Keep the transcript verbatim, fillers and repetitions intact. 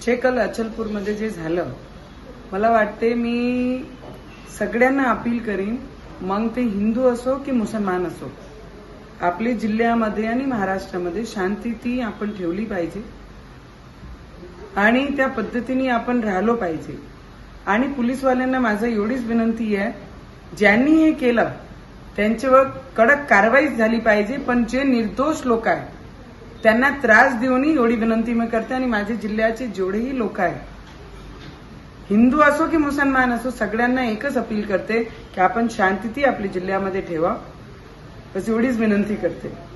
जे काल अचलपूरमध्ये जे झालं, मला वाटते मी सगळ्यांना अपील करीन, मग ते हिंदू असो की मुसलमान असो, आपल्या जिल्ह्यामध्ये आणि महाराष्ट्रामध्ये शांती ती आपण ठेवली पाहिजे आणि त्या पद्धतीने आपण राहिलो पाहिजे। आणि पोलीसवाल्यांना माझं एवढीच विनंती आहे, ज्यांनी हे केलं त्यांच्यावर कडक कारवाई झाली पाहिजे, पण जे निर्दोष लोक आहेत त्यांना त्रास देऊ नये एवढी विनंती मी करते। आणि माझ्या जिल्ह्याचे जेवढेही लोक आहेत, हिंदू असो की मुसलमान असो, सगळ्यांना एकच अपील करते की आपण शांती आपल्या जिल्ह्यामध्ये ठेवा, बस एवढीच विनंती करते।